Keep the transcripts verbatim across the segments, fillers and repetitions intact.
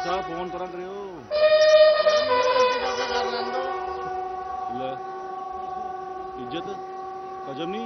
साहब फोन करा करियो ले इज्जत कजम नहीं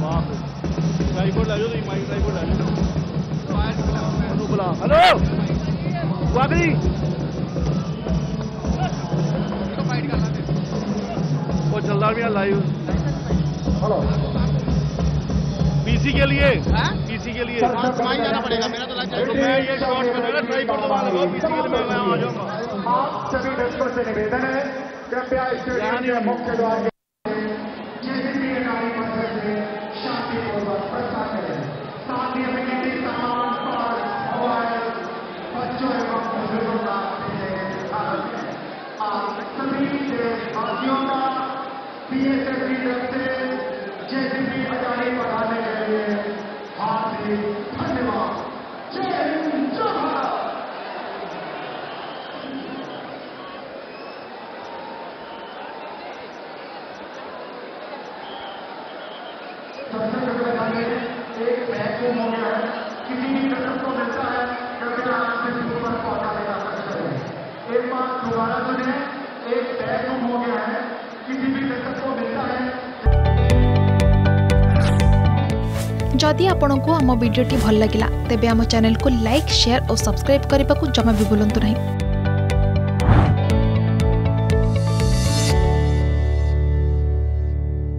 हेलो वाकई वो चलदार भी लाइव पीसी के लिए पीसी के लिए जाना पड़ेगा मेरा तो लग तो मैं ये शॉर्ट में मेरा ट्राई कर दूंगा लगा पीसी के लिए मैं मैं आ जाऊंगा आप सभी दर्शकों से निवेदन है कृपया स्टेडियम के मुख्य द्वार के जेसीबी गाड़ी परिसर से शांतिपूर्वक प्रस्थान करें। साथ ही अपने सामान पर मोबाइल बच्चों एवं बुजुर्गों का आप सभी देशवासियों का बीएसएफ की तरफ से जेसीबी हजारी बढ़ाने के लिए हार्दिक धन्यवाद। जय हिंद जय भारत। सबसे पहले एक महत्वपूर्ण हो गया है, किसी भी कसम को मिलता है कृपया आपसे ऊपर पौधा लेना सकते हैं। एक बात दोबारा सुने, एक महत्वपूर्ण हो गया है, किसी भी कसम को मिलता है। जदि आपंक आम भिडी भल लगा तेब आम चैनल को लाइक शेयर और सब्सक्राइब करने को जमा भी भूलु नहीं।